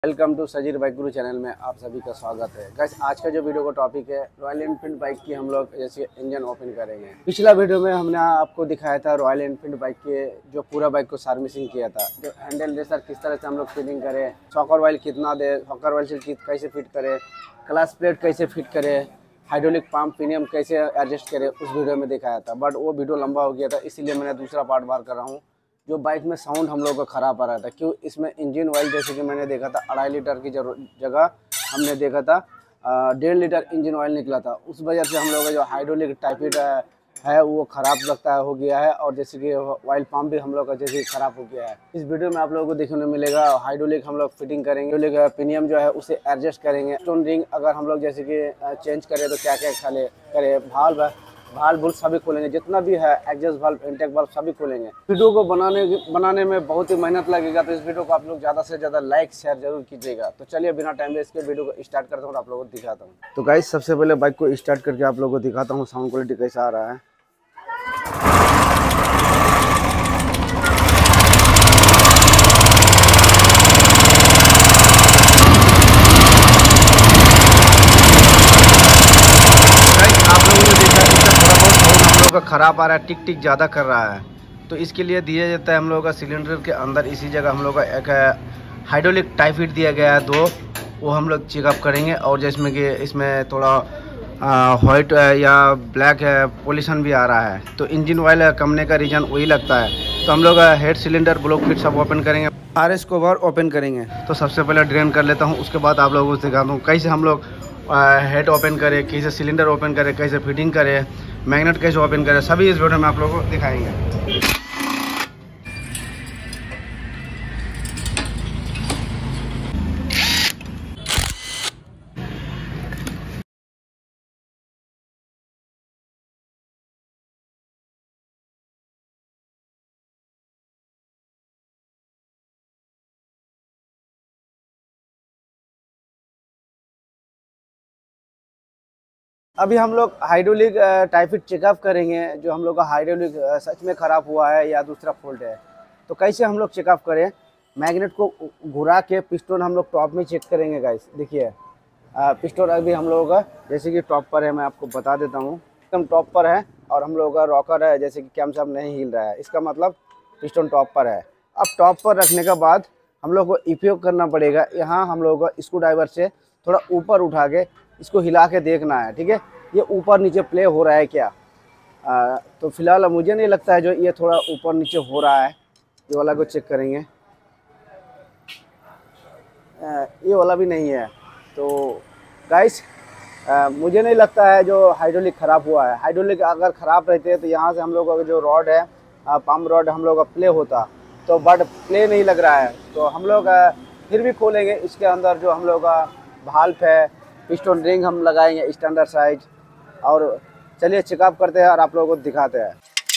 Welcome to Sajeer bike Guru channel में आप सभी का स्वागत है। गाइस आज का जो वीडियो का टॉपिक है रॉयल एनफील्ड बाइक की हम लोग जैसे इंजन ओपन करेंगे। पिछला वीडियो में हमने आपको दिखाया था रॉयल एनफील्ड बाइक के जो पूरा बाइक को सर्विसिंग किया था, जो हैंडल रेसर किस तरह से हम लोग फिटिंग करें, शॉकर ऑयल कितना दे, शॉकर ऑयल से कैसे फिट करें, क्लच प्लेट कैसे फिट करें, हाइड्रोलिक पंप प्रीमियम कैसे एडजस्ट करें, उस वीडियो में दिखाया था। बट वो वीडियो लंबा हो गया था, इसीलिए मैंने दूसरा पार्ट बार कर रहा हूँ। जो बाइक में साउंड हम लोग का ख़राब आ रहा था, क्यों इसमें इंजन ऑयल जैसे कि मैंने देखा था 2.5 लीटर की जगह हमने देखा था 1.5 लीटर इंजन ऑयल निकला था। उस वजह से हम लोग का जो हाइड्रोलिक टाइपिड है वो ख़राब लगता है हो गया है, और जैसे कि ऑयल पंप भी हम लोग का जैसे ख़राब हो गया है। इस वीडियो में आप लोगों को देखने को मिलेगा हाइड्रोलिक हम लोग फिटिंग करेंगे, हाइड्रोलिक प्रीमियम जो है उसे एडजस्ट करेंगे। स्टोन रिंग अगर हम लोग जैसे कि चेंज करें तो क्या क्या करें, भाल्व सभी खोलेंगे, जितना भी है एग्जॉस्ट वाल्व, इंटेक वाल्व सभी खोलेंगे। वीडियो को बनाने में बहुत ही मेहनत लगेगा, तो इस वीडियो को आप लोग ज़्यादा से ज़्यादा लाइक शेयर जरूर कीजिएगा। तो चलिए बिना टाइम वेस्ट के वीडियो को स्टार्ट करता हूँ और आप लोगों को दिखाता हूँ। तो गाइस सबसे पहले बाइक को स्टार्ट करके आप लोगों को दिखाता हूँ साउंड क्वालिटी कैसा आ रहा है। ख़राब आ रहा है, टिक टिक ज़्यादा कर रहा है, तो इसके लिए दिया जाता है हम लोगों का सिलेंडर के अंदर इसी जगह हम लोग का एक हाइड्रोलिक टाइपिड दिया गया है 2, वो हम लोग चेकअप करेंगे। और जिसमें कि इसमें थोड़ा वाइट या ब्लैक है पोल्यूशन भी आ रहा है, तो इंजन ऑयल कमने का रीज़न वही लगता है। तो हम लोग हेड सिलेंडर ब्लॉक किट सब ओपन करेंगे, RS कवर ओपन करेंगे। तो सबसे पहले ड्रेन कर लेता हूँ, उसके बाद आप लोगों को दिखाता हूँ कैसे हम लोग हेड ओपन करें, कैसे सिलेंडर ओपन करें, कैसे फिटिंग करें, मैग्नेट कैसे ओपन करें, सभी इस वीडियो में आप लोगों को दिखाएंगे। अभी हम लोग हाइड्रोलिक टाइपिड चेकअप करेंगे, जो हम लोग का हाइड्रोलिक सच में ख़राब हुआ है या दूसरा फॉल्ट है। तो कैसे हम लोग चेकअप करें, मैग्नेट को घुरा के पिस्टन हम लोग टॉप में चेक करेंगे। गाइस देखिए पिस्टन अभी हम लोगों का जैसे कि टॉप पर है, मैं आपको बता देता हूँ एकदम टॉप पर है, और हम लोगों का रॉकर है जैसे कि कैम साहब नहीं हिल रहा है, इसका मतलब पिस्टन टॉप पर है। अब टॉप पर रखने के बाद हम लोग को उपयोग करना पड़ेगा, यहाँ हम लोगों को स्क्रू ड्राइवर से थोड़ा ऊपर उठा के इसको हिला के देखना है, ठीक है, ये ऊपर नीचे प्ले हो रहा है क्या। तो फिलहाल मुझे नहीं लगता है जो ये थोड़ा ऊपर नीचे हो रहा है, ये वाला को चेक करेंगे। ये वाला भी नहीं है। तो गाइस मुझे नहीं लगता है जो हाइड्रोलिक ख़राब हुआ है। हाइड्रोलिक अगर ख़राब रहते तो यहाँ से हम लोगों का जो रॉड है पम्प रॉड हम लोग का प्ले होता, तो बट प्ले नहीं लग रहा है। तो हम लोग फिर भी खोलेंगे, इसके अंदर जो हम लोग का भाल्व है, पिस्टन रिंग हम लगाएंगे स्टैंडर्ड साइज, और चलिए चेकअप करते हैं और आप लोगों को दिखाते हैं।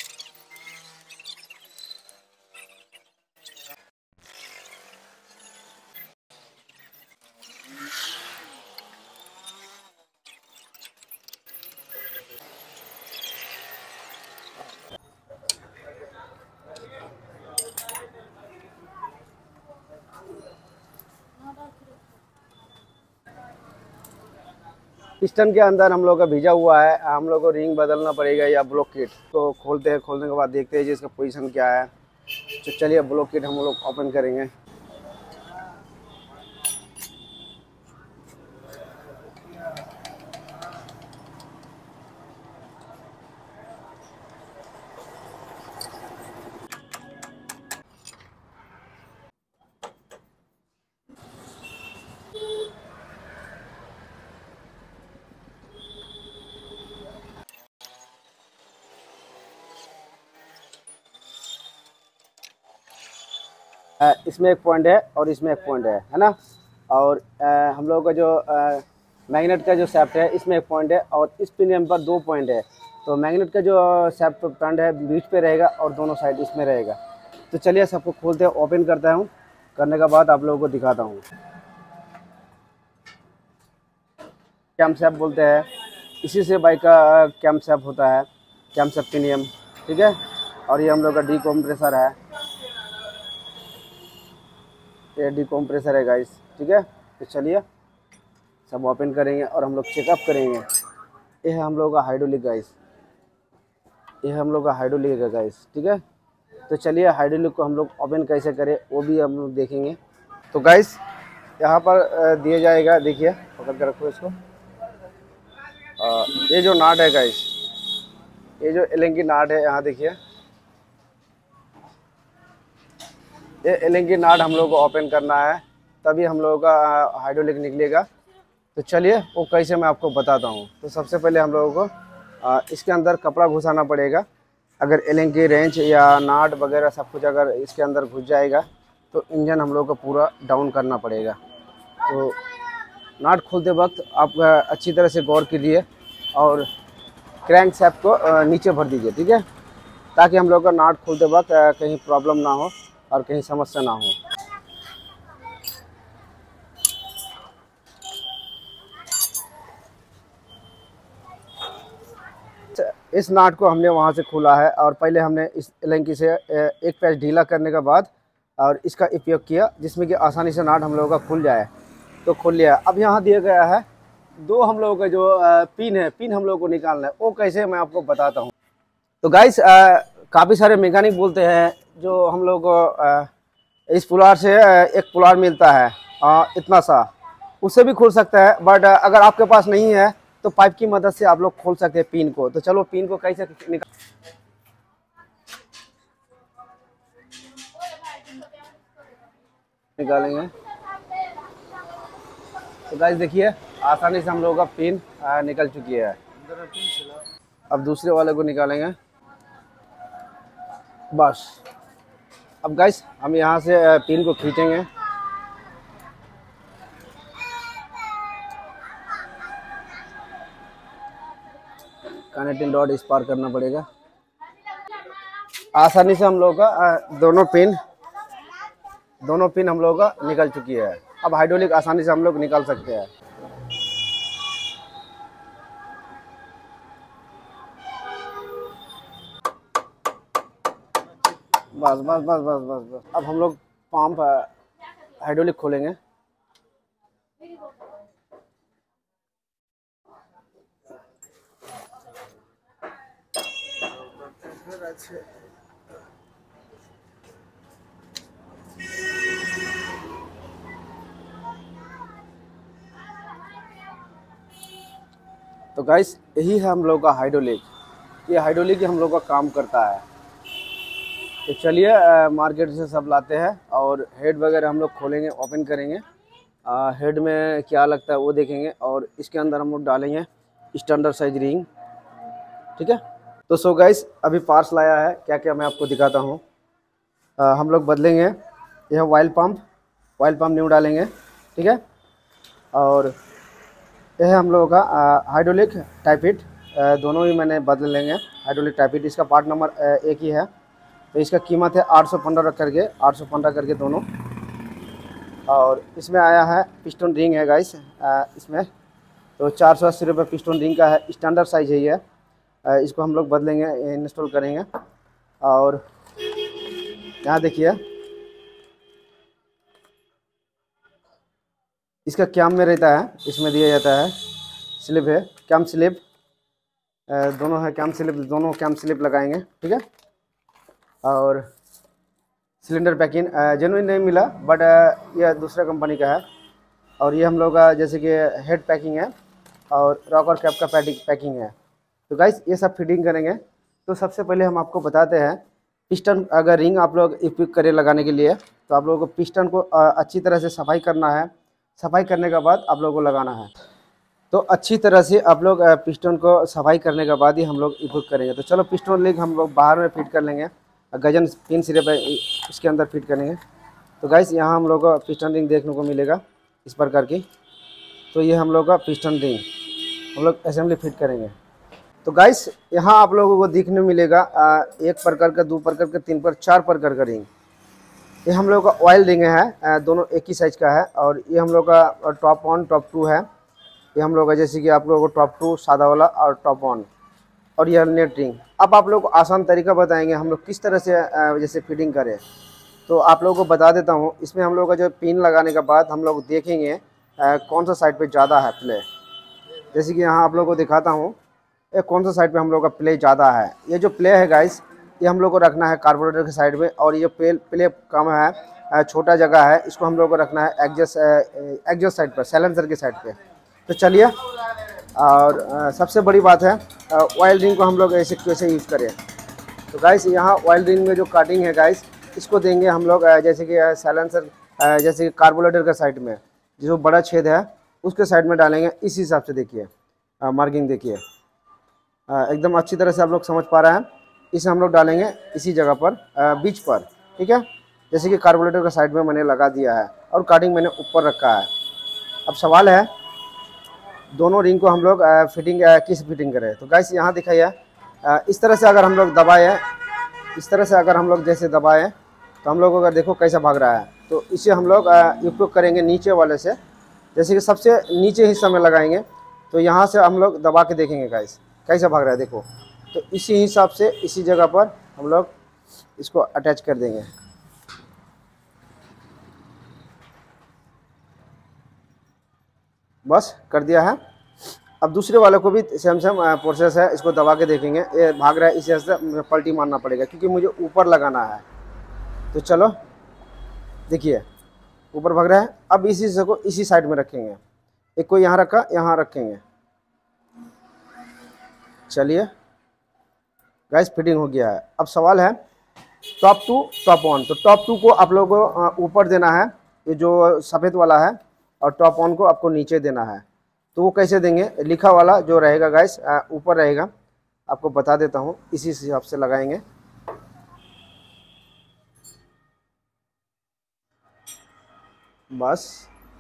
पिस्टन के अंदर हम लोग का भिजा हुआ है, हम लोग को रिंग बदलना पड़ेगा या ब्लॉक किट। तो खोलते हैं, खोलने के बाद देखते हैं जी इसका पोजीशन क्या है। तो चलिए ब्लॉक किट हम लोग ओपन करेंगे। इसमें एक पॉइंट है और इसमें एक पॉइंट है ना। और हम लोगों का जो मैग्नेट का जो सैफ्ट है इसमें एक पॉइंट है, और इस पिनियन पर 2 पॉइंट है। तो मैग्नेट का जो सैफ्ट पॉइंट है बीच पे रहेगा और दोनों साइड इसमें रहेगा। तो चलिए सबको खोलते हैं, ओपन करता हूँ, करने के बाद आप लोगों को दिखाता हूँ। कैम सैप बोलते हैं, इसी से बाइक का कैम सैप होता है, कैम सैप पिनियम, ठीक है। और ये हम लोग का डिकम्प्रेसर है, ये डिकम्प्रेसर है गाइस। ठीक है। तो चलिए सब ओपन करेंगे और हम लोग चेकअप करेंगे। ये है हम लोग का हाइड्रोलिक गाइस, ये है हम लोग का हाइड्रोलिक है गाइस, ठीक है। तो चलिए हाइड्रोलिक को हम लोग ओपन कैसे करें वो भी हम लोग देखेंगे। तो गाइस यहाँ पर दिया जाएगा, देखिए पकड़ कर रखो इसको। ये जो नाट है गाइस, ये जो एलेंगी नाट है, यहाँ देखिए ये एलेंगी नाट हम लोग को ओपन करना है, तभी हम लोगों का हाइड्रोलिक निकलेगा। तो चलिए वो कैसे मैं आपको बताता हूँ। तो सबसे पहले हम लोगों को इसके अंदर कपड़ा घुसाना पड़ेगा। अगर एलेंगी रेंच या नाट वगैरह सब कुछ अगर इसके अंदर घुस जाएगा तो इंजन हम लोग को पूरा डाउन करना पड़ेगा। तो नाट खोलते वक्त आप अच्छी तरह से गौर कीजिए और क्रैंक शैफ्ट को नीचे भर दीजिए, ठीक है, ताकि हम लोग का नाट खोलते वक्त कहीं प्रॉब्लम ना हो और कहीं समस्या ना हो। इस नाट को हमने वहाँ से खोला है और पहले हमने इस एलेंकी से एक पैच ढीला करने के बाद और इसका उपयोग किया, जिसमें कि आसानी से नाट हम लोगों का खुल जाए। तो खुल लिया। अब यहाँ दिया गया है दो हम लोगों का जो पिन है, पिन हम लोगों को निकालना है। वो कैसे मैं आपको बताता हूँ। तो गाइस काफ़ी सारे मैकेनिक बोलते हैं जो हम लोग को इस पुलार से एक पुलार मिलता है इतना सा, उससे भी खुल सकता है। बट अगर आपके पास नहीं है तो पाइप की मदद से आप लोग खोल सकते हैं पिन को। तो चलो पिन को कैसे निकालेंगे। तो गाइस देखिए आसानी से हम लोगों का पिन निकल चुकी है। अब दूसरे वाले को निकालेंगे बस। अब गाइस हम यहाँ से पिन को खींचेंगे। कनेक्टिंग डॉट इस पार करना पड़ेगा। आसानी से हम लोगों का दोनों पिन हम लोगों का निकल चुकी है। अब हाइड्रोलिक आसानी से हम लोग निकाल सकते हैं। बस बस बस बस बस बस। अब हम लोग पंप हाइड्रोलिक खोलेंगे। तो गाइस यही है हम लोग का हाइड्रोलिक। ये हाइड्रोलिक ही हम लोग का काम करता है। तो चलिए मार्केट से सब लाते हैं और हेड वगैरह हम लोग खोलेंगे, ओपन करेंगे। हेड में क्या लगता है वो देखेंगे और इसके अंदर हम लोग डालेंगे स्टैंडर्ड साइज रिंग, ठीक है। तो सो गाइस अभी पार्ट्स लाया है, क्या क्या मैं आपको दिखाता हूँ। हम लोग बदलेंगे। यह ऑयल पंप न्यू डालेंगे, ठीक है। और यह है हम लोगों का हाइड्रोलिक टाइपिट, दोनों ही मैंने बदल लेंगे। हाइड्रोलिक टाइपिट इसका पार्ट नंबर एक ही है। तो इसका कीमत है 815 करके दोनों। और इसमें आया है पिस्टन रिंग है गाइस इसमें। तो 480 रुपये पिस्टन रिंग का है, स्टैंडर्ड साइज है ये। इसको हम लोग बदलेंगे, इंस्टॉल करेंगे। और यहाँ देखिए इसका कैम में रहता है, इसमें दिया जाता है स्लिप है, कैम स्लिप दोनों है, कैम स्लिप दोनों कैम स्लिप लगाएंगे, ठीक है। और सिलेंडर पैकिंग जेन्युइन नहीं मिला बट यह दूसरा कंपनी का है। और ये हम लोग का जैसे कि हेड पैकिंग है और रॉकर कैप का पैकिंग है। तो गाइस ये सब फिटिंग करेंगे। तो सबसे पहले हम आपको बताते हैं पिस्टन, अगर रिंग आप लोग उपयोग करें लगाने के लिए तो आप लोगों को पिस्टन को अच्छी तरह से सफाई करना है। सफाई करने के बाद आप लोगों को लगाना है। तो अच्छी तरह से आप लोग पिस्टन को सफाई करने के बाद ही हम लोग उपयोग करेंगे। तो चलो पिस्टन रिंग हम लोग बाहर में फिट कर लेंगे, गजन पिन सिरे पे इसके अंदर फिट करेंगे। तो गाइस यहाँ हम लोग को पिस्टन रिंग देखने को मिलेगा इस प्रकार की। तो ये हम लोग का पिस्टन रिंग हम लोग असेंबली फिट करेंगे। तो गाइस यहाँ आप लोगों को देखने मिलेगा एक प्रकार का, दो प्रकार का, तीन पर चार प्रकार का रिंग। ये हम लोग का ऑयल रिंग है, दोनों एक ही साइज का है। और ये हम लोग का टॉप 1 टॉप 2 है। ये हम लोग का जैसे कि आप लोगों को टॉप 2 सादा वाला और टॉप 1 और यह नेट रिंग। अब आप लोग को आसान तरीका बताएंगे हम लोग किस तरह से जैसे फिटिंग करें। तो आप लोगों को बता देता हूँ, इसमें हम लोग का जो पिन लगाने के बाद हम लोग देखेंगे कौन सा साइड पे ज़्यादा है प्ले। जैसे कि यहाँ आप लोगों को दिखाता हूँ कौन सा साइड पे हम लोग का प्ले ज़्यादा है। ये जो प्ले है गाइस, ये हम लोग को रखना है कार्बोरेटर के साइड में, और ये प्ले कम है, छोटा जगह है, इसको हम लोग को रखना है एग्जॉस्ट साइड पर, साइलेंसर की साइड पे। तो चलिए, और सबसे बड़ी बात है ऑयल रिंग को हम लोग ऐसे कैसे यूज़ करें। तो गाइस यहाँ ऑयल रिंग में जो कटिंग है गाइस, इसको देंगे हम लोग जैसे कि साइलेंसर, जैसे कि कार्बोरेटर का साइड में जो बड़ा छेद है उसके साइड में डालेंगे। इस हिसाब से देखिए, मार्किंग देखिए, एकदम अच्छी तरह से आप लोग समझ पा रहे हैं। इसे हम लोग डालेंगे इसी जगह पर, बीच पर, ठीक है। जैसे कि कार्बोरेटर का साइड में मैंने लगा दिया है और कटिंग मैंने ऊपर रखा है। अब सवाल है दोनों रिंग को हम लोग किस फिटिंग करें। तो गाइस यहाँ दिखाइए, इस तरह से अगर हम लोग दबाए, इस तरह से अगर हम लोग जैसे दबाएं, तो हम लोग को अगर देखो कैसा भाग रहा है। तो इसे हम लोग उपयोग करेंगे नीचे वाले से, जैसे कि सबसे नीचे हिस्सा में लगाएंगे। तो यहाँ से हम लोग दबा के देखेंगे गाइस कैसा भाग रहा है, देखो। तो इसी हिसाब से इसी जगह पर हम लोग इसको अटैच कर देंगे। बस कर दिया है। अब दूसरे वाले को भी सेम प्रोसेस है, इसको दबा के देखेंगे। ये भाग रहा है, इसी से पलटी मारना पड़ेगा क्योंकि मुझे ऊपर लगाना है। तो चलो देखिए, ऊपर भाग रहा है। अब इसी से को इसी साइड में रखेंगे, एक को यहाँ रखा, यहाँ रखेंगे। चलिए गाइस, फिटिंग हो गया है। अब सवाल है टॉप टू टॉप वन। तो टॉप टू को आप लोगों को ऊपर देना है, ये जो सफ़ेद वाला है, और टॉप वन को आपको नीचे देना है। तो वो कैसे देंगे, लिखा वाला जो रहेगा गाइस ऊपर रहेगा, आपको बता देता हूँ। इसी हिसाब से लगाएंगे। बस,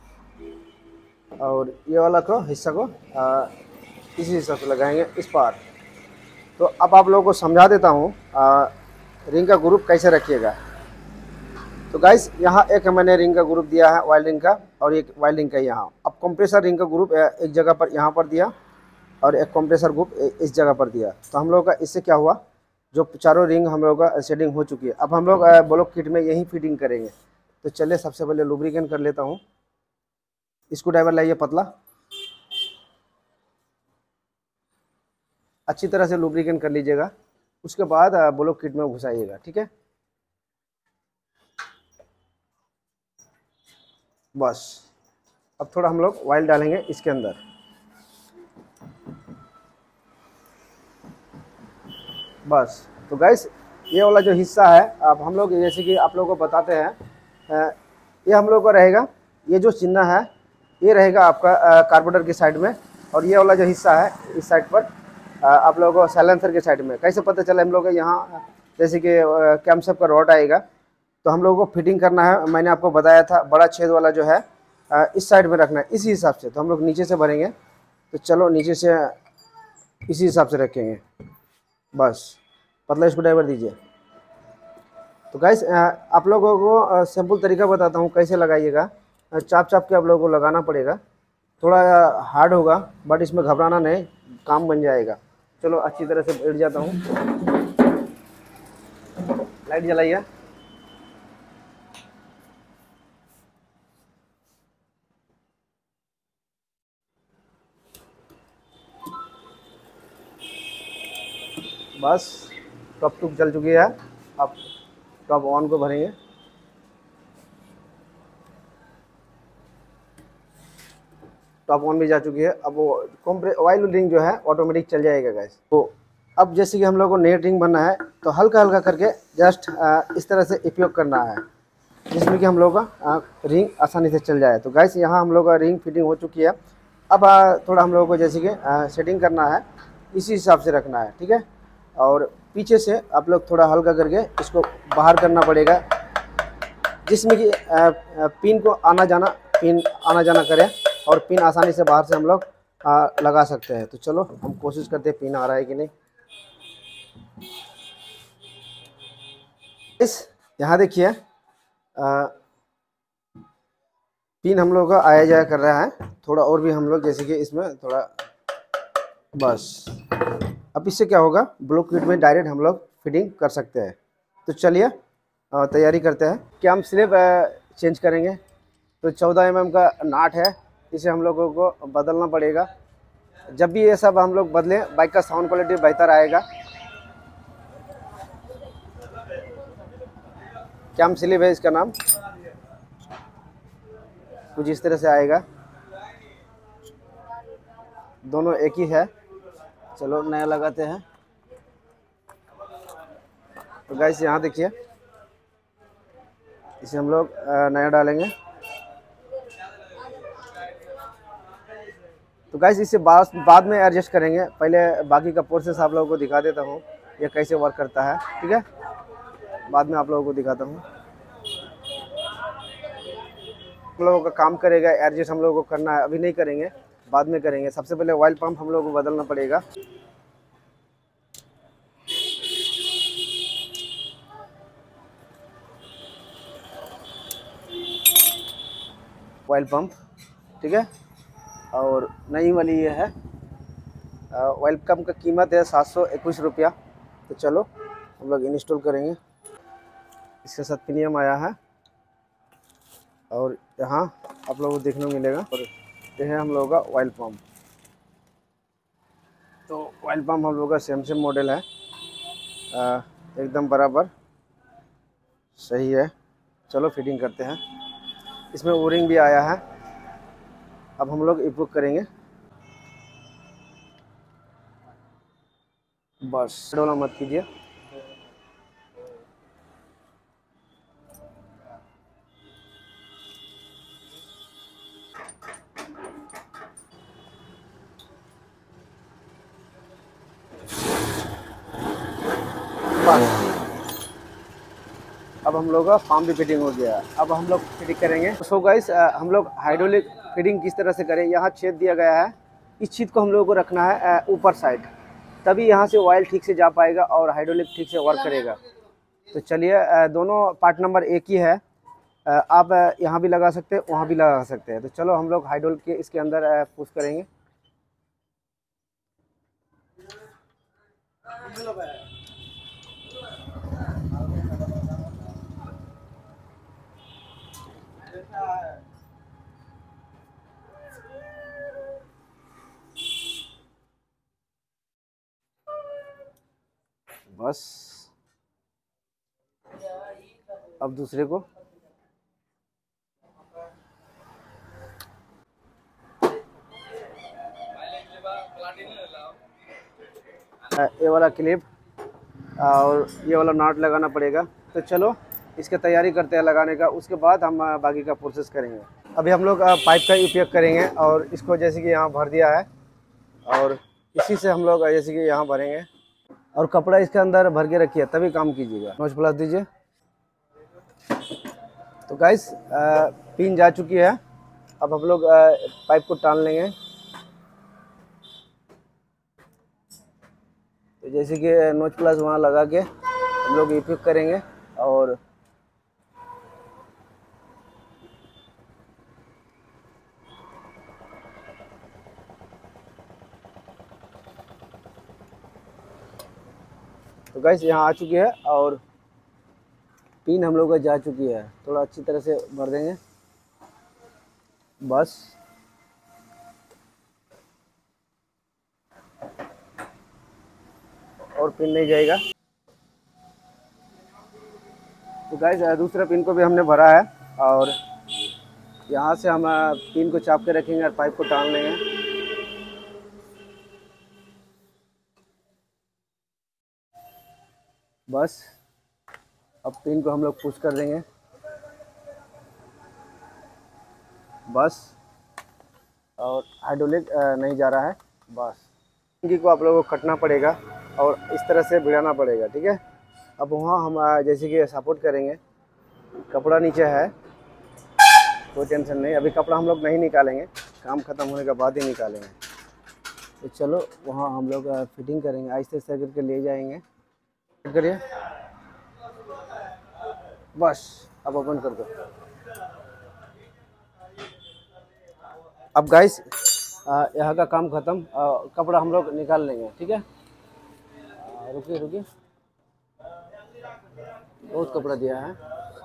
और ये वाला को हिस्सा को इसी हिसाब से लगाएंगे इस पार। तो अब आप लोगों को समझा देता हूँ रिंग का ग्रुप कैसे रखिएगा। तो गाइस यहाँ एक मैंने रिंग का ग्रुप दिया है ऑयल रिंग का, और एक ऑयल रिंग का यहाँ। अब कंप्रेसर रिंग का ग्रुप एक जगह पर यहाँ पर दिया, और एक कंप्रेसर ग्रुप इस जगह पर दिया। तो हम लोग का इससे क्या हुआ, जो चारों रिंग हम लोग का सेटिंग हो चुकी है। अब हम लोग ब्लॉक किट में यही फिटिंग करेंगे। तो चलिए सबसे पहले लुब्रिकेंट कर लेता हूँ। स्क्रू ड्राइवर लाइए पतला, अच्छी तरह से लुब्रिकेंट कर लीजिएगा। उसके बाद ब्लॉक किट में घुसाइएगा, ठीक है। बस, अब थोड़ा हम लोग ऑयल डालेंगे इसके अंदर। बस, तो गाइस ये वाला जो हिस्सा है, अब हम लोग जैसे कि आप लोगों को बताते हैं, ये हम लोग का रहेगा, ये जो चिन्ह है ये रहेगा आपका कार्बोरेटर की साइड में, और ये वाला जो हिस्सा है इस साइड पर आप लोगों को साइलेंसर के साइड में। कैसे पता चला हम लोग यहाँ, जैसे कि कैमशेफ का रॉड आएगा, तो हम लोगों को फिटिंग करना है। मैंने आपको बताया था बड़ा छेद वाला जो है इस साइड में रखना है, इसी हिसाब से। तो हम लोग नीचे से भरेंगे। तो चलो नीचे से इसी हिसाब से रखेंगे। बस, पतला स्क्रू ड्राइवर दीजिए। तो गाइस आप लोगों को सिंपल तरीका बताता हूँ कैसे लगाइएगा। चाप चाप के आप लोगों को लगाना पड़ेगा, थोड़ा हार्ड होगा, बट इसमें घबराना नहीं, काम बन जाएगा। चलो अच्छी तरह से बैठ जाता हूँ। लाइट जलाइए। बस, टॉप टू जल चुकी है। अब टॉप ऑन को भरेंगे। टॉप ऑन भी जा चुकी है। अब वो ऑयल रिंग जो है ऑटोमेटिक चल जाएगा गाइस। तो अब जैसे कि हम लोग को नेट रिंग बनना है, तो हल्का हल्का करके जस्ट इस तरह से उपयोग करना है, जिसमें कि हम लोग का रिंग आसानी से चल जाए। तो गाइस यहाँ हम लोग का रिंग फिटिंग हो चुकी है। अब थोड़ा हम लोगों को जैसे कि सेटिंग करना है, इसी हिसाब से रखना है, ठीक है। और पीछे से आप लोग थोड़ा हल्का करके इसको बाहर करना पड़ेगा, जिसमें कि पिन को आना जाना करें, और पिन आसानी से बाहर से हम लोग लगा सकते हैं। तो चलो हम कोशिश करते हैं पिन आ रहा है कि नहीं। इस यहाँ देखिए पिन हम लोग का आया जाया कर रहा है। थोड़ा और भी हम लोग जैसे कि इसमें थोड़ा, बस। अब इससे क्या होगा, ब्लॉक किट में डायरेक्ट हम लोग फिटिंग कर सकते हैं। तो चलिए तैयारी करते हैं कि हम स्लिप चेंज करेंगे। तो 14 mm का नाट है, इसे हम लोगों को बदलना पड़ेगा। जब भी ये सब हम लोग बदलें बाइक का साउंड क्वालिटी बेहतर आएगा। कैम स्लिप है इसका नाम, कुछ इस तरह से आएगा। दोनों एक ही है। चलो नया लगाते हैं। तो गाइस यहाँ देखिए, इसे हम लोग नया डालेंगे। तो गाइस इसे बाद में एडजस्ट करेंगे, पहले बाकी का प्रोसेस आप लोगों को दिखा देता हूँ ये कैसे वर्क करता है, ठीक है। बाद में आप लोगों को दिखाता हूँ। हम लोगों का काम करेगा एडजस्ट, हम लोगों को करना है, अभी नहीं करेंगे, बाद में करेंगे। सबसे पहले ऑयल पंप हम लोगों को बदलना पड़ेगा। ऑयल पंप, ठीक है। और नई वाली ये है। ऑयल पंप का कीमत है 721 रुपया। तो चलो हम लोग इंस्टॉल करेंगे। इसके साथ प्रीमियम आया है और यहाँ आप लोगों को देखने को मिलेगा। और ये है हम लोगों का ऑयल पंप। तो ऑयल पंप हम लोगों का सेम मॉडल है, एकदम बराबर सही है। चलो फिटिंग करते हैं। इसमें ओरिंग भी आया है। अब हम लोग इम्प्रूव करेंगे। बस डोला मत कीजिए। बस अब हम लोग का पंप भी फिटिंग हो गया। अब हम लोग फिटिंग करेंगे। सो गाइस हम लोग हाइड्रोलिक फिटिंग किस तरह से करें, यहाँ छेद दिया गया है। इस छेद को हम लोगों को रखना है ऊपर साइड, तभी यहाँ से ऑयल ठीक से जा पाएगा और हाइड्रोलिक ठीक से वर्क करेगा। तो चलिए, दोनों पार्ट नंबर एक ही है। आप यहाँ भी लगा सकते हैं, वहाँ भी लगा सकते हैं। तो चलो हम लोग हाइड्रोलिक के इसके अंदर पुश करेंगे। बस अब दूसरे को ये वाला क्लिप और ये वाला नॉट लगाना पड़ेगा। तो चलो इसकी तैयारी करते हैं लगाने का, उसके बाद हम बाकी का प्रोसेस करेंगे। अभी हम लोग पाइप का उपयोग करेंगे और इसको जैसे कि यहाँ भर दिया है और इसी से हम लोग जैसे कि यहाँ भरेंगे और कपड़ा इसके अंदर भर के रखिए, तभी काम कीजिएगा। नोच प्लस दीजिए। तो गाइस पिन जा चुकी है। अब हम लोग पाइप को टान लेंगे। तो जैसे कि नोच प्लस वहाँ लगा के हम लोग उपयोग करेंगे और तो गाइस यहाँ आ चुकी है और पिन हम लोग का जा चुकी है। थोड़ा अच्छी तरह से भर देंगे बस। और पिन नहीं जाएगा। तो गाइस दूसरा पिन को भी हमने भरा है और यहाँ से हम पिन को चाप के रखेंगे और पाइप को टान लेंगे। बस अब पिन को हम लोग पुश कर देंगे बस। और हाइड्रोलिक नहीं जा रहा है बस। पिन को आप लोगों को कटना पड़ेगा और इस तरह से भिड़ाना पड़ेगा, ठीक है। अब वहाँ हम जैसे कि सपोर्ट करेंगे। कपड़ा नीचे है, कोई टेंशन नहीं। अभी कपड़ा हम लोग नहीं निकालेंगे, काम ख़त्म होने के बाद ही निकालेंगे। तो चलो वहाँ हम लोग फिटिंग करेंगे, आहिस्ते आहिस्ते करके ले जाएंगे। करिए बस। अब ओपन कर दो। अब गाइस यहाँ का काम ख़त्म। कपड़ा हम लोग निकाल लेंगे, ठीक है। रुकिए रुकिए। बहुत कपड़ा दिया है।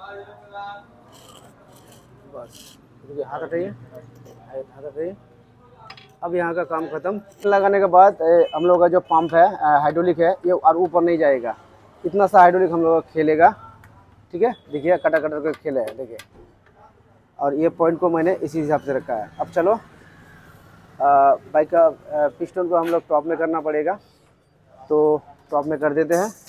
बस रुकिए, हाथ हटाइए, हाथ हटाइए। अब यहाँ का काम खत्म। लगाने के बाद हम लोग का जो पंप है हाइड्रोलिक है, ये और ऊपर नहीं जाएगा। इतना सा हाइड्रोलिक हम लोग खेलेगा, ठीक है। देखिए कटा कटा कर खेले है, देखिए। और ये पॉइंट को मैंने इसी हिसाब से रखा है। अब चलो बाइक का पिस्टन को हम लोग टॉप में करना पड़ेगा, तो टॉप में कर देते हैं।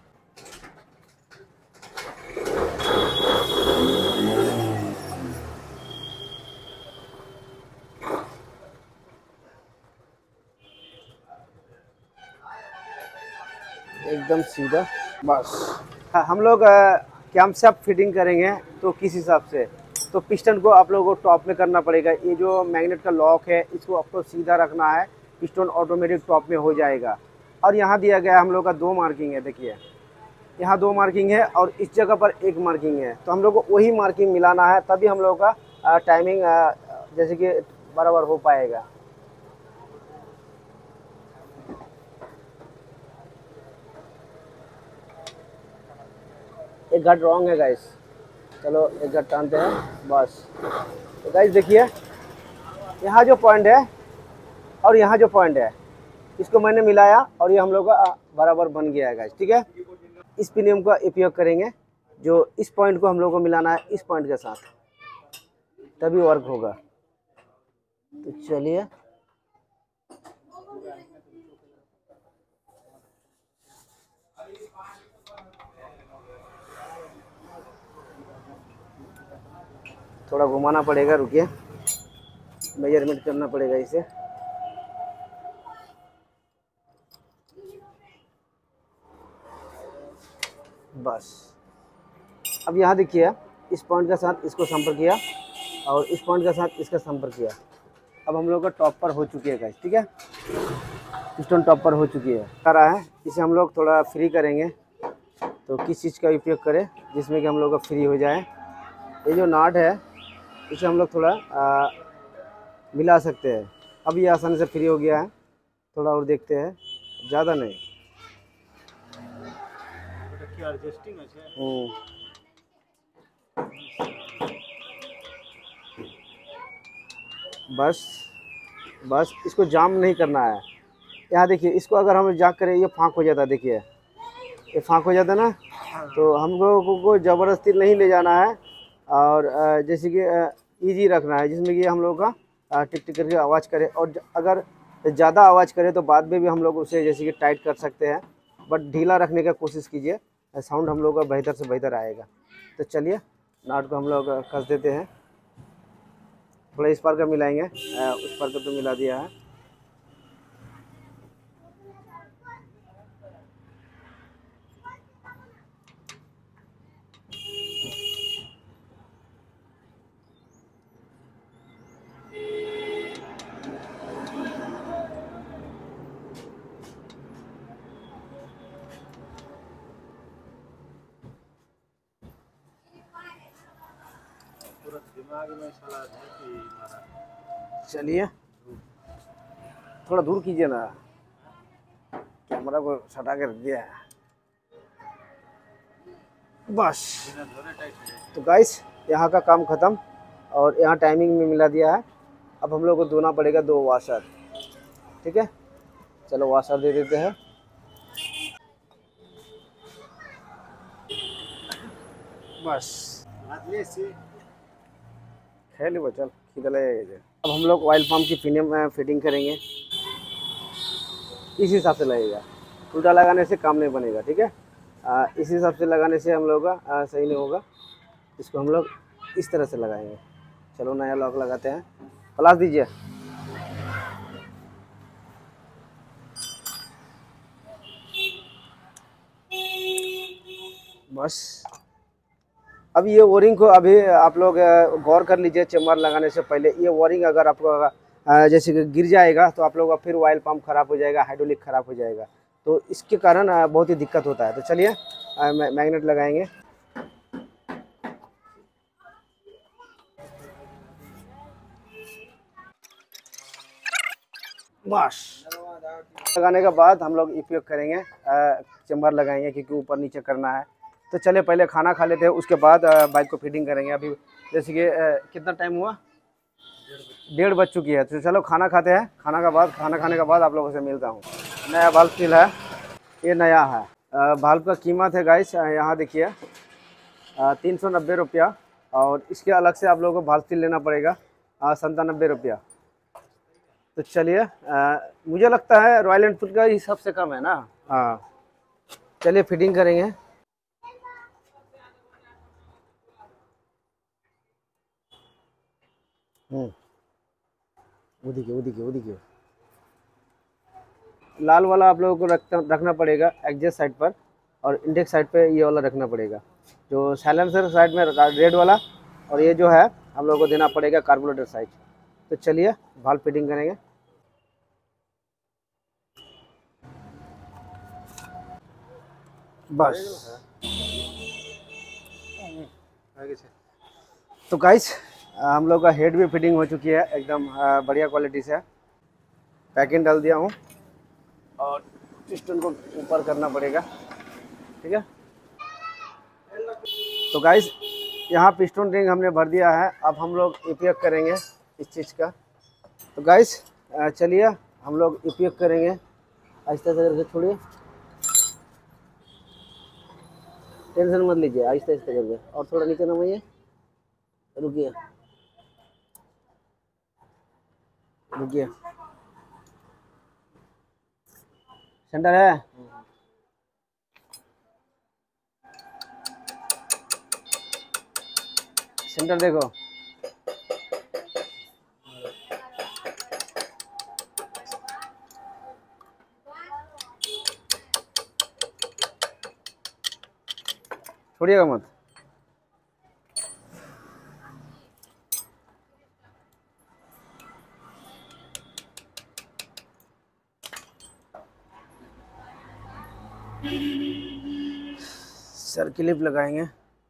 एकदम सीधा, बस। हम लोग कैम से फिटिंग करेंगे तो किस हिसाब से, तो पिस्टन को आप लोगों को टॉप में करना पड़ेगा। ये जो मैग्नेट का लॉक है इसको आपको सीधा रखना है, पिस्टन ऑटोमेटिक टॉप में हो जाएगा। और यहाँ दिया गया हम लोग का 2 मार्किंग है, देखिए यहाँ 2 मार्किंग है और इस जगह पर 1 मार्किंग है। तो हम लोग को वही मार्किंग मिलाना है, तभी हम लोग का टाइमिंग जैसे कि बराबर हो पाएगा। एक गार्ड रॉन्ग है गाइस, चलो एक गार्ड टानते हैं बस। तो गाइस देखिए यहाँ जो पॉइंट है और यहाँ जो पॉइंट है, इसको मैंने मिलाया और ये हम लोग का बराबर बन गया है गाइस, ठीक है। इस पिनियम का उपयोग करेंगे, जो इस पॉइंट को हम लोग को मिलाना है इस पॉइंट के साथ, तभी वर्क होगा। तो चलिए थोड़ा घुमाना पड़ेगा, रुकिए, मेजरमेंट करना पड़ेगा इसे। बस अब यहाँ देखिए, इस पॉइंट के साथ इसको संपर्क किया और इस पॉइंट के साथ इसका संपर्क किया। अब हम लोग का टॉप पर हो चुकी है गाइस, ठीक है। पिस्टन टॉप पर हो चुकी है। कर रहा है, इसे हम लोग थोड़ा फ्री करेंगे। तो किस चीज़ का उपयोग करें जिसमें कि हम लोग का फ्री हो जाए। ये जो नाट है इसे हम लोग थोड़ा मिला सकते हैं। अब ये आसानी से फ्री हो गया है। थोड़ा और देखते हैं, ज़्यादा नहीं। बस बस इसको जाम नहीं करना है। यहाँ देखिए, इसको अगर हम जाग करें ये फाँक हो जाता है, देखिए ये फाँक हो जाता है ना। तो हम लोगों को ज़बरदस्ती नहीं ले जाना है और जैसे कि इजी रखना है, जिसमें कि हम लोग का टिक टिक करके आवाज़ करे। और अगर ज़्यादा आवाज़ करे तो बाद में भी हम लोग उसे जैसे कि टाइट कर सकते हैं, बट ढीला रखने का कोशिश कीजिए, साउंड हम लोग का बेहतर से बेहतर आएगा। तो चलिए नाट को हम लोग कस देते हैं। थोड़ा इस पार का मिलाएंगे, उस पार का तो मिला दिया है। चलिए थोड़ा दूर कीजिए ना, कैमरा को सटा कर दिया है। बस तो गाइस यहाँ का काम ख़त्म और यहाँ टाइमिंग में मिला दिया है। अब हम लोग को धोना पड़ेगा 2 वाशर, ठीक है। चलो वाशर दे देते हैं। बस खेल चल खिदले। अब हम लोग ऑयल पम्प की फिटिंग करेंगे, इस हिसाब से लगेगा। उल्टा लगाने से काम नहीं बनेगा, ठीक है। इस हिसाब से लगाने से हम लोग का सही नहीं होगा। इसको हम लोग इस तरह से लगाएंगे। चलो नया लॉक लगाते हैं। प्लास दीजिए। बस अब ये वायरिंग को अभी आप लोग गौर कर लीजिए। चेम्बर लगाने से पहले ये वायरिंग अगर आपको जैसे कि गिर जाएगा तो आप लोग का फिर ऑयल पंप खराब हो जाएगा, हाइड्रोलिक खराब हो जाएगा। तो इसके कारण बहुत ही दिक्कत होता है। तो चलिए मैग्नेट लगाएंगे। बस लगाने के बाद हम लोग उपयोग करेंगे, चेम्बर लगाएंगे, क्योंकि ऊपर नीचे करना है। तो चलिए पहले खाना खा लेते हैं, उसके बाद बाइक को फिटिंग करेंगे। अभी जैसे कि कितना टाइम हुआ, 1:30 बज चुकी है। तो चलो खाना खाते हैं, खाना खाने के बाद आप लोगों से मिलता हूँ। नया बल्ब सील है, ये नया है। बल्ब का कीमत है गाइस, यहाँ देखिए 390 रुपया, और इसके अलग से आप लोगों को बल्ब सील लेना पड़ेगा 97 रुपया। तो चलिए मुझे लगता है रॉयल एनफील्ड का ही सबसे कम है ना। हाँ चलिए फिटिंग करेंगे। वो देखिए लाल वाला आप लोगों को रखना पड़ेगा एग्जॉस्ट साइड पर, और इंडेक्स साइड पे ये वाला रखना पड़ेगा। जो साइलेंसर साइड में रेड वाला, और ये जो है हम लोगों को देना पड़ेगा कार्बोरेटर साइड। तो चलिए वाल्व फिटिंग करेंगे। बस तो गाइस हम लोग का हेड भी फिटिंग हो चुकी है, एकदम बढ़िया क्वालिटी से पैकिंग डाल दिया हूँ, और पिस्टन को ऊपर करना पड़ेगा, ठीक है। तो गाइस यहाँ पिस्टन रिंग हमने भर दिया है, अब हम लोग उपयोग करेंगे इस चीज़ का। तो गाइस चलिए हम लोग उपयोग करेंगे, आहिस्ता से करके छोड़िए, टेंशन मत लीजिए, आहिस्ता आहिस्ता करके, और थोड़ा नीचे नमाइए, रुकिए रुकिए, सेंटर है। सेंटर देखो, छोड़िएगा मत। सर क्लिप लगाएंगे।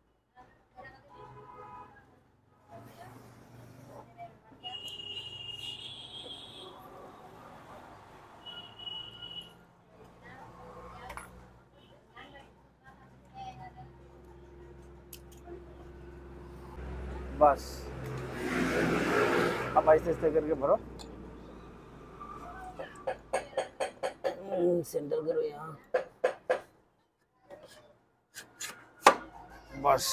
बस अब ऐसे ऐसे करके भरो, सेंटर करो यहाँ, बस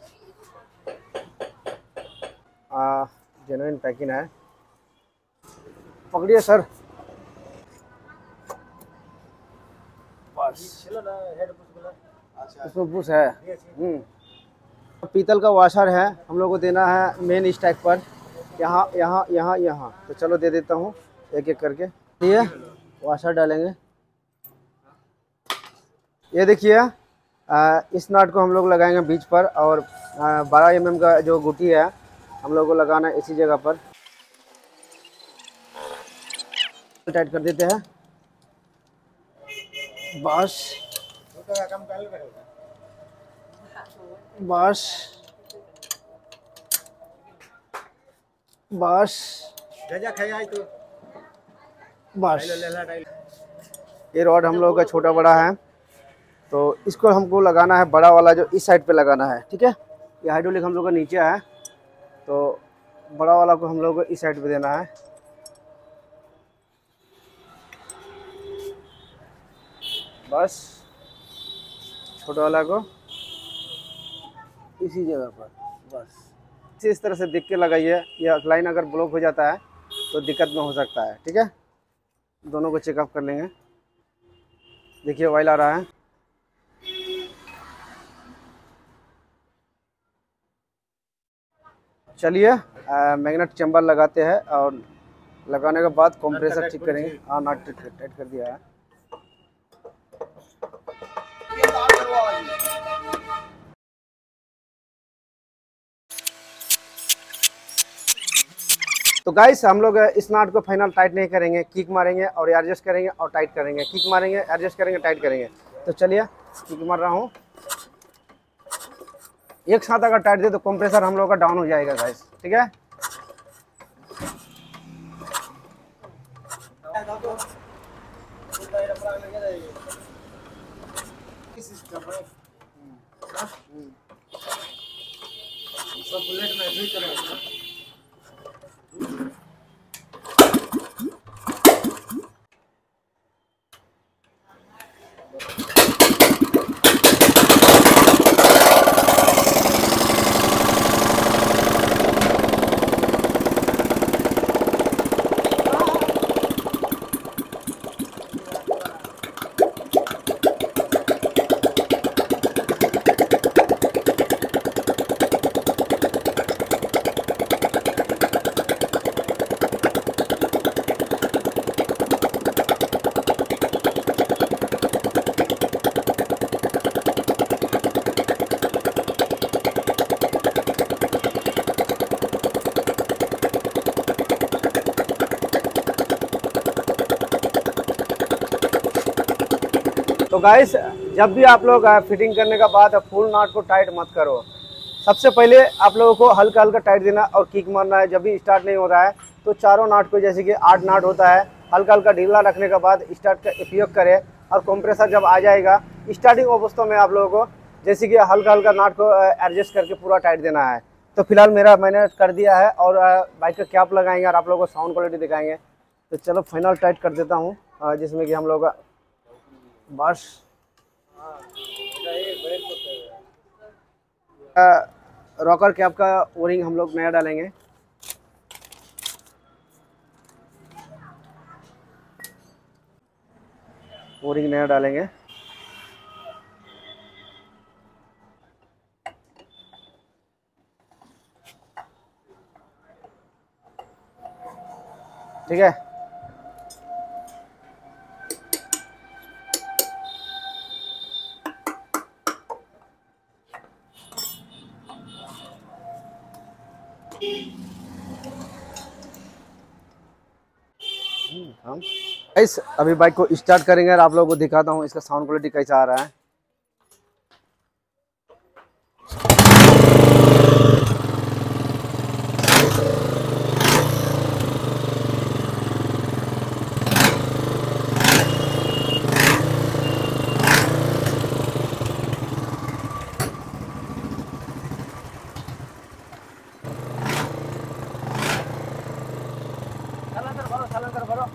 जेन्युइन पैकिंग है। पकड़िए सर, बस उसमें पुश है। पीतल का वॉशर है, हम लोग को देना है मेन स्टैक पर, यहाँ यहाँ यहाँ यहाँ। तो चलो दे देता हूँ एक एक करके। ये वॉशर डालेंगे, ये देखिए इस नट को हम लोग लगाएंगे बीच पर, और 12 mm का जो गुटी है हम लोग को लगाना है इसी जगह पर। टाइट कर देते हैं, बस बस बस बस। ये रॉड हम लोगों का छोटा बड़ा है, तो इसको हमको लगाना है बड़ा वाला जो इस साइड पे लगाना है, ठीक है। ये हाइड्रोलिक हम लोग का नीचे है, तो बड़ा वाला को हम लोग को इस साइड पे देना है। बस छोटा वाला को इसी जगह पर, बस इस तरह से देख के लगाइए। ये लाइन अगर ब्लॉक हो जाता है तो दिक्कत में हो सकता है, ठीक है। दोनों को चेकअप कर लेंगे। देखिए ऑयल आ रहा है, चलिए मैग्नेट चैम्बर लगाते हैं, और लगाने के बाद कंप्रेसर चेक करेंगे। हाँ नट टाइट कर दिया है। तो गाइस हम लोग इस नट को फाइनल टाइट नहीं करेंगे, किक मारेंगे और एडजस्ट करेंगे और टाइट करेंगे, किक मारेंगे एडजस्ट करेंगे टाइट करेंगे। तो चलिए किक मार रहा हूँ, एक साथ अगर टाइट दे तो कंप्रेसर हम लोग का डाउन हो जाएगा गाइस, ठीक है। तो गाइस जब भी आप लोग फिटिंग करने का बाद फुल नाट को टाइट मत करो। सबसे पहले आप लोगों को हल्का हल्का टाइट देना और किक मारना है। जब भी स्टार्ट नहीं हो रहा है तो चारों नाट को, जैसे कि 8 नाट होता है, हल्का हल्का ढीला रखने के बाद स्टार्ट का उपयोग करें। और कंप्रेसर जब आ जाएगा स्टार्टिंग अवस्था में आप लोगों को जैसे कि हल्का हल्का नाट को एडजस्ट करके पूरा टाइट देना है। तो फिलहाल मैंने कर दिया है और बाइक का कैप लगाएंगे और आप लोगों को साउंड क्वालिटी दिखाएंगे। तो चलो फाइनल टाइट कर देता हूँ, जिसमें कि हम लोग बस रॉकर कैप का ओरिंग हम लोग नया डालेंगे। ओरिंग नया डालेंगे। ठीक है, हम इस अभी बाइक को स्टार्ट करेंगे और आप लोगों को दिखाता हूँ इसका साउंड क्वालिटी कैसा आ रहा है। सलंतर भरो।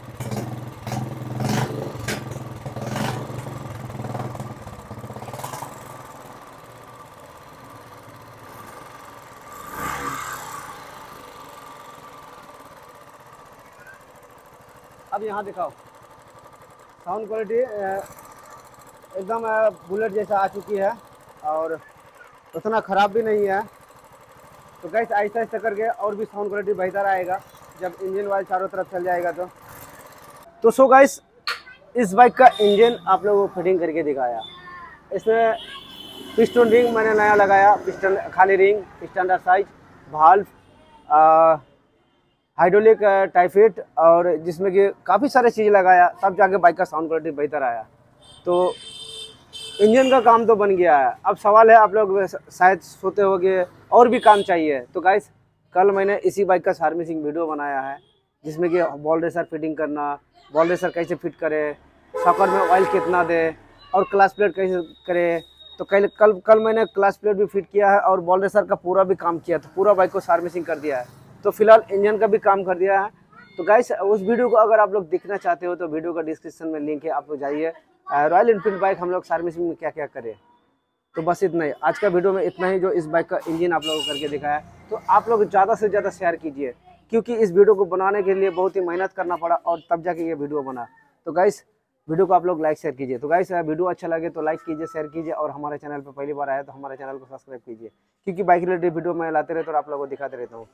अब यहाँ दिखाओ, साउंड क्वालिटी एकदम बुलेट जैसा आ चुकी है और उतना ख़राब भी नहीं है। तो गाइस आहिस्ता आहिस्ता करके और भी साउंड क्वालिटी बेहतर आएगा जब इंजन वाइल चारों तरफ चल जाएगा। तो सो गाइस इस बाइक का इंजन आप लोगों को फिटिंग करके दिखाया। इसमें पिस्टन रिंग मैंने नया लगाया, पिस्टन खाली ring, standard size, valve, hydraulic tappet और जिसमें कि काफ़ी सारे चीज़ लगाया, तब जाके बाइक का साउंड क्वालिटी बेहतर आया। तो इंजन का काम तो बन गया है। अब सवाल है आप लोग शायद सोते होंगे और भी काम चाहिए। तो गाइस कल मैंने इसी बाइक का सर्विसिंग वीडियो बनाया है जिसमें कि बॉल रेसर फिटिंग करना, बॉल रेसर कैसे फिट करे, शॉकर में ऑयल कितना दे और क्लच प्लेट कैसे करे। तो कल मैंने क्लच प्लेट भी फिट किया है और बॉल रेसर का पूरा भी काम किया, तो पूरा बाइक को सर्विसिंग कर दिया है। तो फिलहाल इंजन का भी काम कर दिया है। तो गाइस उस वीडियो को अगर आप लोग देखना चाहते हो तो वीडियो का डिस्क्रिप्शन में लिंक है, आप लोग जाइए। रॉयल एनफील्ड बाइक हम लोग सर्विसिंग में क्या क्या करें। तो बस इतना ही आज का वीडियो में, इतना ही जो इस बाइक का इंजन आप लोगों को करके दिखाया। तो आप लोग ज़्यादा से ज़्यादा शेयर कीजिए क्योंकि इस वीडियो को बनाने के लिए बहुत ही मेहनत करना पड़ा और तब जाके ये वीडियो बना। तो गाइस वीडियो को आप लोग लाइक शेयर कीजिए। तो गाइस वीडियो अच्छा लगे तो लाइक कीजिए, शेयर कीजिए और हमारे चैनल पर पहली बार आया तो हमारे चैनल को सब्सक्राइब कीजिए क्योंकि बाइक रिलेटेड वीडियो मैं लाते रहता हूँ और आप लोगों को दिखाते रहता हूँ।